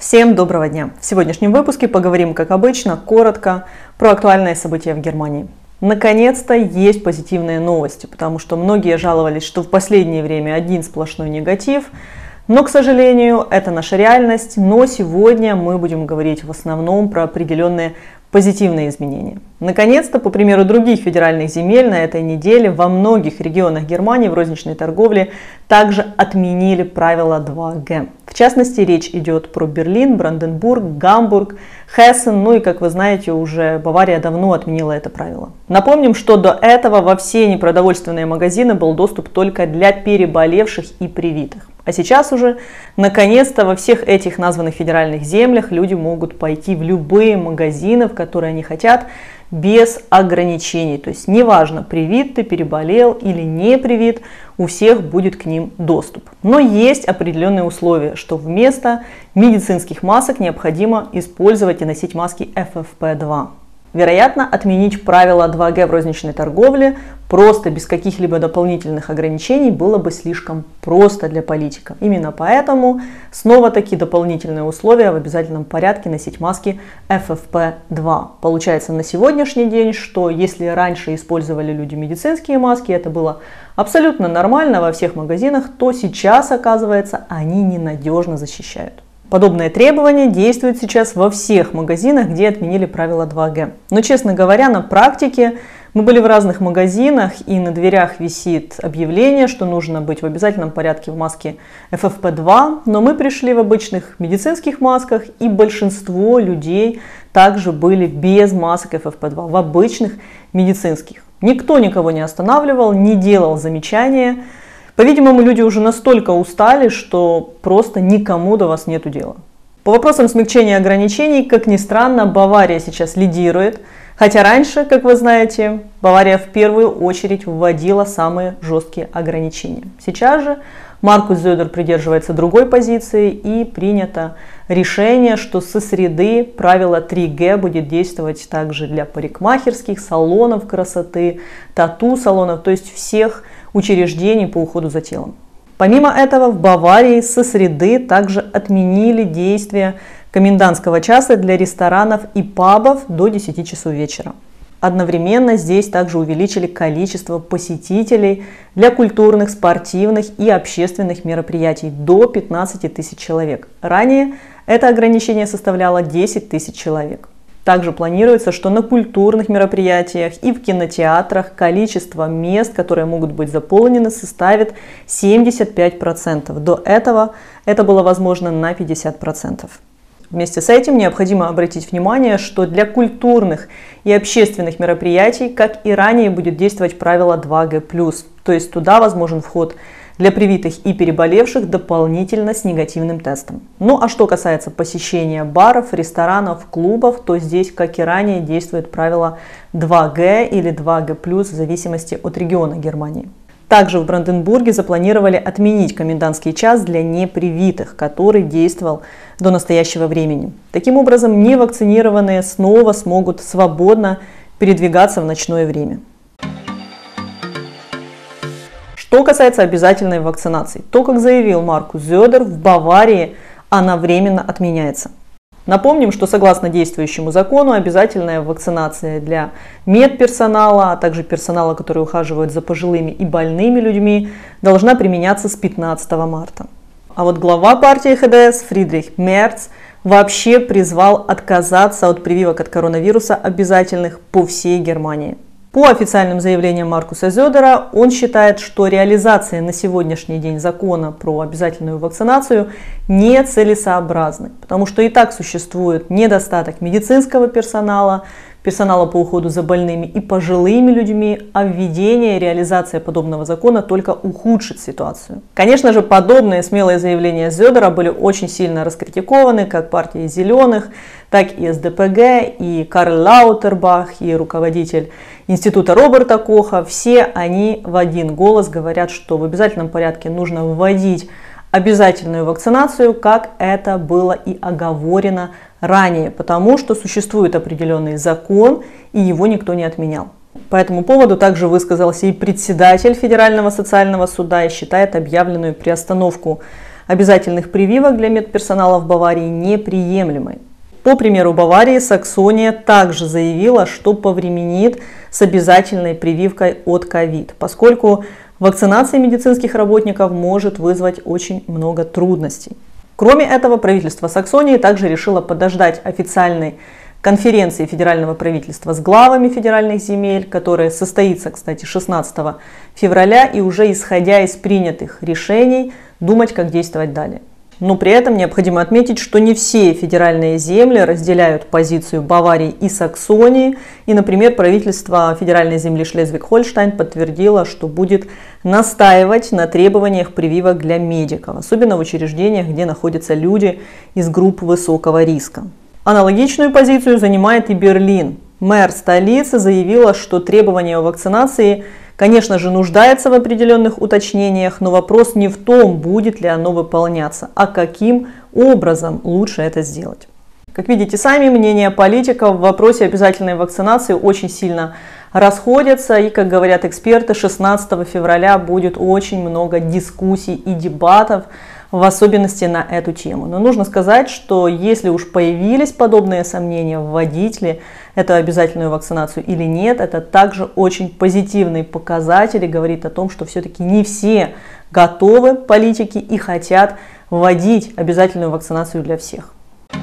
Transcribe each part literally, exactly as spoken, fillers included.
Всем доброго дня! В сегодняшнем выпуске поговорим, как обычно, коротко про актуальные события в Германии. Наконец-то есть позитивные новости, потому что многие жаловались, что в последнее время один сплошной негатив. Но, к сожалению, это наша реальность. Но сегодня мы будем говорить в основном про определенные позитивные изменения. Наконец-то, по примеру других федеральных земель, на этой неделе во многих регионах Германии в розничной торговле также отменили правила два гэ. В частности, речь идет про Берлин, Бранденбург, Гамбург, Хессен, ну и, как вы знаете, уже Бавария давно отменила это правило. Напомним, что до этого во все непродовольственные магазины был доступ только для переболевших и привитых. А сейчас уже, наконец-то, во всех этих названных федеральных землях люди могут пойти в любые магазины, в которые они хотят, без ограничений. То есть неважно, привит ты, переболел или не привит, у всех будет к ним доступ. Но есть определенные условия, что вместо медицинских масок необходимо использовать и носить маски эф эф пэ два. Вероятно, отменить правила два гэ в розничной торговле просто без каких-либо дополнительных ограничений было бы слишком просто для политиков. Именно поэтому снова такие дополнительные условия в обязательном порядке носить маски эф эф пэ два. Получается на сегодняшний день, что если раньше использовали люди медицинские маски, это было абсолютно нормально во всех магазинах, то сейчас, оказывается, они ненадежно защищают. Подобное требование действует сейчас во всех магазинах, где отменили правила два гэ. Но, честно говоря, на практике мы были в разных магазинах, и на дверях висит объявление, что нужно быть в обязательном порядке в маске эф эф пэ два, но мы пришли в обычных медицинских масках, и большинство людей также были без масок эф эф пэ два, в обычных медицинских. Никто никого не останавливал, не делал замечания. По-видимому, люди уже настолько устали, что просто никому до вас нету дела. По вопросам смягчения ограничений, как ни странно, Бавария сейчас лидирует. Хотя раньше, как вы знаете, Бавария в первую очередь вводила самые жесткие ограничения. Сейчас же Маркус Зёдер придерживается другой позиции, и принято решение, что со среды правило три гэ будет действовать также для парикмахерских, салонов красоты, тату-салонов, то есть всех учреждений по уходу за телом. Помимо этого, в Баварии со среды также отменили действие комендантского часа для ресторанов и пабов до десяти часов вечера. Одновременно здесь также увеличили количество посетителей для культурных, спортивных и общественных мероприятий до пятнадцати тысяч человек. Ранее это ограничение составляло десять тысяч человек. Также планируется, что на культурных мероприятиях и в кинотеатрах количество мест, которые могут быть заполнены, составит семьдесят пять процентов. До этого это было возможно на пятьдесят процентов. Вместе с этим необходимо обратить внимание, что для культурных и общественных мероприятий, как и ранее, будет действовать правило два гэ плюс. То есть туда возможен вход для привитых и переболевших дополнительно с негативным тестом. Ну а что касается посещения баров, ресторанов, клубов, то здесь, как и ранее, действует правило два гэ или два гэ плюс в зависимости от региона Германии. Также в Бранденбурге запланировали отменить комендантский час для непривитых, который действовал до настоящего времени. Таким образом, невакцинированные снова смогут свободно передвигаться в ночное время. Что касается обязательной вакцинации, то, как заявил Маркус Зёдер, в Баварии она временно отменяется. Напомним, что согласно действующему закону обязательная вакцинация для медперсонала, а также персонала, который ухаживает за пожилыми и больными людьми, должна применяться с пятнадцатого марта. А вот глава партии ха дэ эс Фридрих Мерц вообще призвал отказаться от прививок от коронавируса обязательных по всей Германии. По официальным заявлениям Маркуса Зёдера, он считает, что реализация на сегодняшний день закона про обязательную вакцинацию нецелесообразна, потому что и так существует недостаток медицинского персонала, персонала по уходу за больными и пожилыми людьми, а введение и реализация подобного закона только ухудшит ситуацию. Конечно же, подобные смелые заявления Зёдера были очень сильно раскритикованы как партией зеленых, так и эс дэ пэ гэ, и Карл Лаутербах, и руководитель института Роберта Коха. Все они в один голос говорят, что в обязательном порядке нужно вводить обязательную вакцинацию, как это было и оговорено ранее, потому что существует определенный закон, и его никто не отменял. По этому поводу также высказался и председатель Федерального социального суда и считает объявленную приостановку обязательных прививок для медперсонала в Баварии неприемлемой. По примеру Баварии, Саксония также заявила, что повременит с обязательной прививкой от ковид, поскольку вакцинация медицинских работников может вызвать очень много трудностей. Кроме этого, правительство Саксонии также решило подождать официальной конференции федерального правительства с главами федеральных земель, которая состоится, кстати, шестнадцатого февраля, и уже исходя из принятых решений думать, как действовать далее. Но при этом необходимо отметить, что не все федеральные земли разделяют позицию Баварии и Саксонии. И, например, правительство федеральной земли Шлезвиг-Хольштайн подтвердило, что будет настаивать на требованиях прививок для медиков, особенно в учреждениях, где находятся люди из групп высокого риска. Аналогичную позицию занимает и Берлин. Мэр столицы заявила, что требования о вакцинации, конечно же, нуждается в определенных уточнениях, но вопрос не в том, будет ли оно выполняться, а каким образом лучше это сделать. Как видите сами, мнения политиков в вопросе обязательной вакцинации очень сильно расходятся, и, как говорят эксперты, шестнадцатого февраля будет очень много дискуссий и дебатов, в особенности на эту тему. Но нужно сказать, что если уж появились подобные сомнения, вводить ли эту обязательную вакцинацию или нет, это также очень позитивный показатель и говорит о том, что все-таки не все готовы, политики, и хотят вводить обязательную вакцинацию для всех.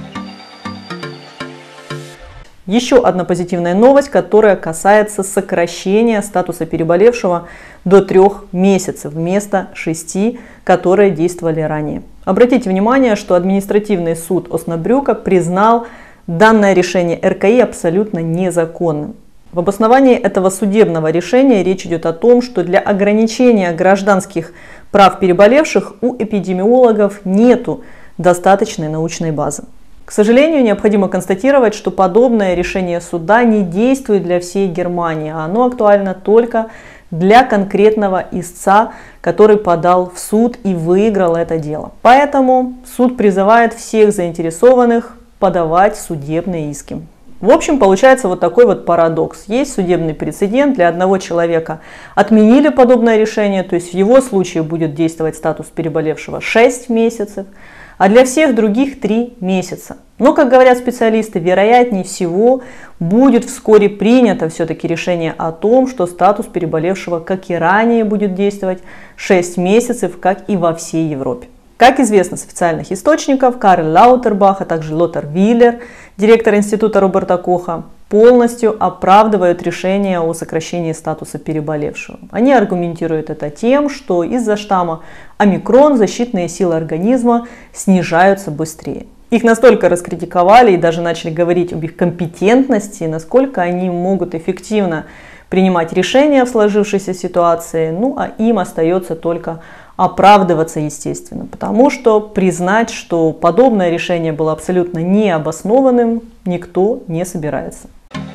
Еще одна позитивная новость, которая касается сокращения статуса переболевшего до трех месяцев вместо шести, которые действовали ранее. Обратите внимание, что административный суд Оснабрюка признал данное решение эр ка и абсолютно незаконным. В обосновании этого судебного решения речь идет о том, что для ограничения гражданских прав переболевших у эпидемиологов нету достаточной научной базы. К сожалению, необходимо констатировать, что подобное решение суда не действует для всей Германии, а оно актуально только для конкретного истца, который подал в суд и выиграл это дело. Поэтому суд призывает всех заинтересованных подавать судебные иски. В общем, получается вот такой вот парадокс. Есть судебный прецедент, для одного человека отменили подобное решение, то есть в его случае будет действовать статус переболевшего шесть месяцев, а для всех других три месяца. Но, как говорят специалисты, вероятнее всего будет вскоре принято все-таки решение о том, что статус переболевшего, как и ранее, будет действовать шесть месяцев, как и во всей Европе. Как известно с официальных источников, Карл Лаутербах, а также Лотар Виллер, директор института Роберта Коха, полностью оправдывают решение о сокращении статуса переболевшего. Они аргументируют это тем, что из-за штамма омикрон защитные силы организма снижаются быстрее. Их настолько раскритиковали и даже начали говорить об их компетентности, насколько они могут эффективно принимать решения в сложившейся ситуации, ну а им остается только оправдываться, естественно, потому что признать, что подобное решение было абсолютно необоснованным, никто не собирается.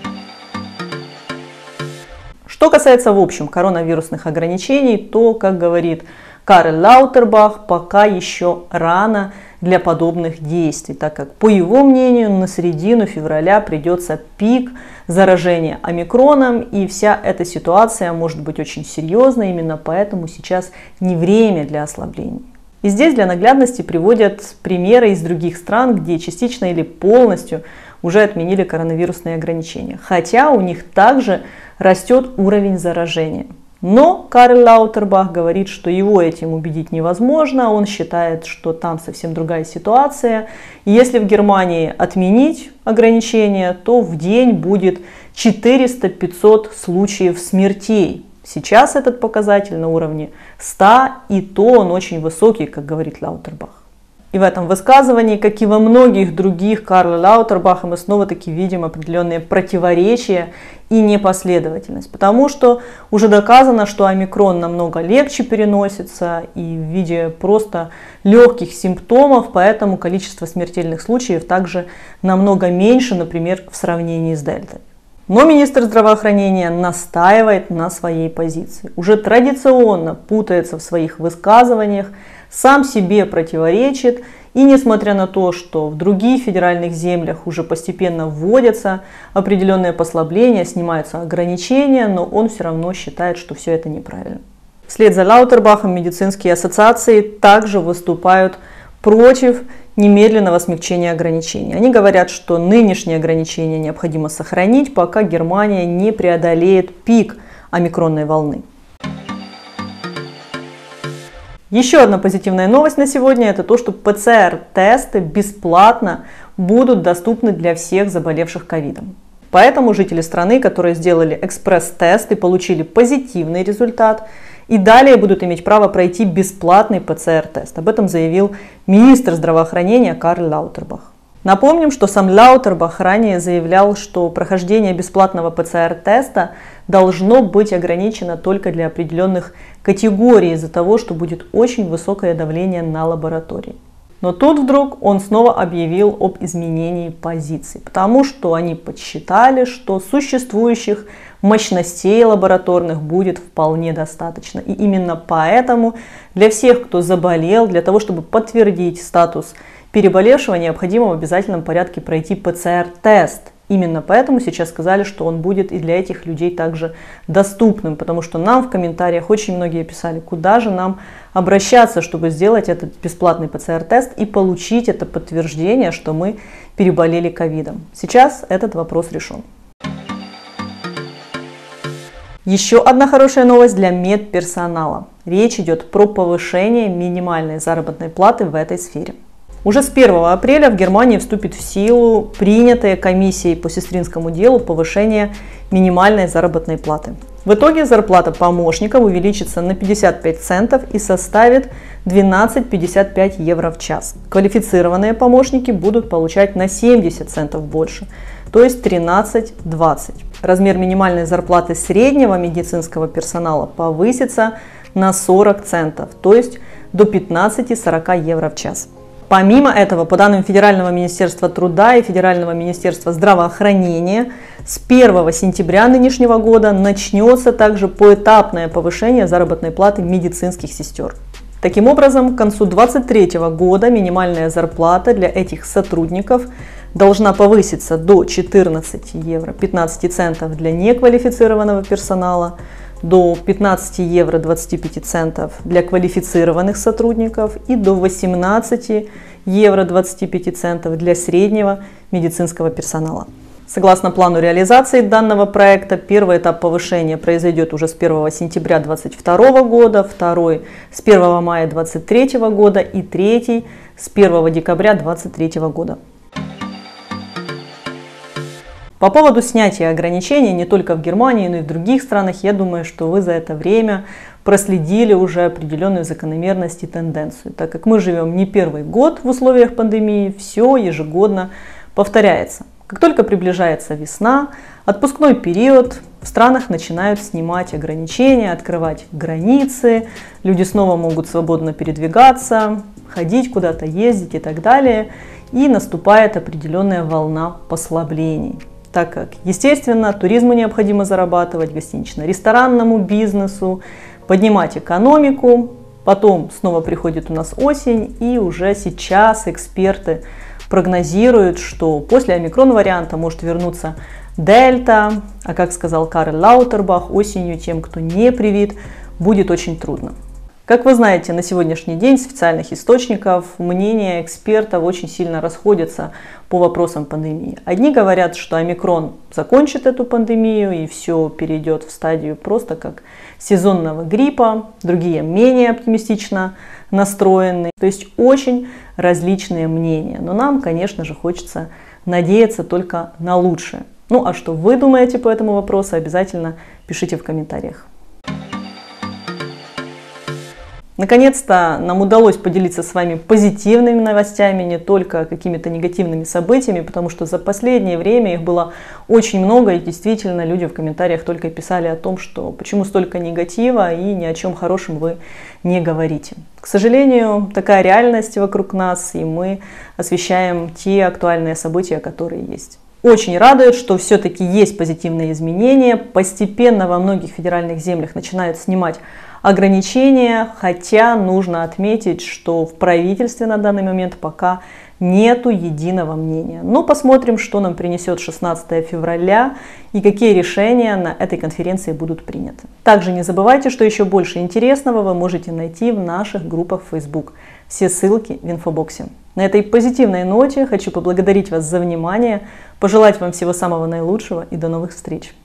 Что касается в общем коронавирусных ограничений, то, как говорит Карл Лаутербах, пока еще рано для подобных действий, так как, по его мнению, на середину февраля придется пик заражения омикроном, и вся эта ситуация может быть очень серьезной, именно поэтому сейчас не время для ослаблений. И здесь для наглядности приводят примеры из других стран, где частично или полностью уже отменили коронавирусные ограничения, хотя у них также растет уровень заражения. Но Карл Лаутербах говорит, что его этим убедить невозможно, он считает, что там совсем другая ситуация. И если в Германии отменить ограничения, то в день будет четыреста-пятьсот случаев смертей. Сейчас этот показатель на уровне ста, и то он очень высокий, как говорит Лаутербах. И в этом высказывании, как и во многих других Карла Лаутербаха, мы снова-таки видим определенные противоречия и непоследовательность. Потому что уже доказано, что омикрон намного легче переносится и в виде просто легких симптомов, поэтому количество смертельных случаев также намного меньше, например, в сравнении с дельтой. Но министр здравоохранения настаивает на своей позиции. Уже традиционно путается в своих высказываниях, сам себе противоречит, и несмотря на то, что в других федеральных землях уже постепенно вводятся определенные послабления, снимаются ограничения, но он все равно считает, что все это неправильно. В Вслед за Лаутербахом медицинские ассоциации также выступают против немедленного смягчения ограничений. Они говорят, что нынешние ограничения необходимо сохранить, пока Германия не преодолеет пик омикронной волны. Еще одна позитивная новость на сегодня – это то, что ПЦР-тесты бесплатно будут доступны для всех заболевших ковидом. Поэтому жители страны, которые сделали экспресс-тест и получили позитивный результат, и далее будут иметь право пройти бесплатный ПЦР-тест. Об этом заявил министр здравоохранения Карл Лаутербах. Напомним, что сам Лаутербах ранее заявлял, что прохождение бесплатного ПЦР-теста должно быть ограничено только для определенных категорий из-за того, что будет очень высокое давление на лаборатории. Но тут вдруг он снова объявил об изменении позиций, потому что они подсчитали, что существующих мощностей лабораторных будет вполне достаточно. И именно поэтому для всех, кто заболел, для того, чтобы подтвердить статус переболевшего, необходимо в обязательном порядке пройти ПЦР-тест. Именно поэтому сейчас сказали, что он будет и для этих людей также доступным, потому что нам в комментариях очень многие писали, куда же нам обращаться, чтобы сделать этот бесплатный ПЦР-тест и получить это подтверждение, что мы переболели ковидом. Сейчас этот вопрос решен. Еще одна хорошая новость для медперсонала. Речь идет про повышение минимальной заработной платы в этой сфере. Уже с первого апреля в Германии вступит в силу принятая комиссией по сестринскому делу повышение минимальной заработной платы. В итоге зарплата помощников увеличится на пятьдесят пять центов и составит двенадцать пятьдесят пять евро в час. Квалифицированные помощники будут получать на семьдесят центов больше, то есть тринадцать двадцать. Размер минимальной зарплаты среднего медицинского персонала повысится на сорок центов, то есть до пятнадцати сорока евро в час. Помимо этого, по данным Федерального министерства труда и Федерального министерства здравоохранения, с первого сентября нынешнего года начнется также поэтапное повышение заработной платы медицинских сестер. Таким образом, к концу две тысячи двадцать третьего года минимальная зарплата для этих сотрудников должна повыситься до четырнадцати евро пятнадцати центов для неквалифицированного персонала, до пятнадцати евро двадцати пяти центов для квалифицированных сотрудников и до восемнадцати евро двадцати пяти центов для среднего медицинского персонала. Согласно плану реализации данного проекта, первый этап повышения произойдет уже с первого сентября две тысячи двадцать второго года, второй с первого мая две тысячи двадцать третьего года и третий с первого декабря две тысячи двадцать третьего года. По поводу снятия ограничений не только в Германии, но и в других странах, я думаю, что вы за это время проследили уже определенную закономерность и тенденцию. Так как мы живем не первый год в условиях пандемии, все ежегодно повторяется. Как только приближается весна, отпускной период, в странах начинают снимать ограничения, открывать границы, люди снова могут свободно передвигаться, ходить куда-то, ездить и так далее. И наступает определенная волна послаблений. Так как, естественно, туризму необходимо зарабатывать, гостинично-ресторанному бизнесу, поднимать экономику. Потом снова приходит у нас осень, и уже сейчас эксперты прогнозируют, что после омикрон-варианта может вернуться дельта, а как сказал Карл Лаутербах, осенью тем, кто не привит, будет очень трудно. Как вы знаете, на сегодняшний день с официальных источников мнения экспертов очень сильно расходятся по вопросам пандемии. Одни говорят, что омикрон закончит эту пандемию и все перейдет в стадию просто как сезонного гриппа, другие менее оптимистично настроены. То есть очень различные мнения. Но нам, конечно же, хочется надеяться только на лучшее. Ну а что вы думаете по этому вопросу, обязательно пишите в комментариях. Наконец-то нам удалось поделиться с вами позитивными новостями, не только какими-то негативными событиями, потому что за последнее время их было очень много, и действительно люди в комментариях только писали о том, что почему столько негатива и ни о чем хорошем вы не говорите. К сожалению, такая реальность вокруг нас, и мы освещаем те актуальные события, которые есть. Очень радует, что все-таки есть позитивные изменения. Постепенно во многих федеральных землях начинают снимать ограничения, хотя нужно отметить, что в правительстве на данный момент пока нету единого мнения. Но посмотрим, что нам принесет шестнадцатое февраля и какие решения на этой конференции будут приняты. Также не забывайте, что еще больше интересного вы можете найти в наших группах в Facebook. Все ссылки в инфобоксе. На этой позитивной ноте хочу поблагодарить вас за внимание, пожелать вам всего самого наилучшего и до новых встреч!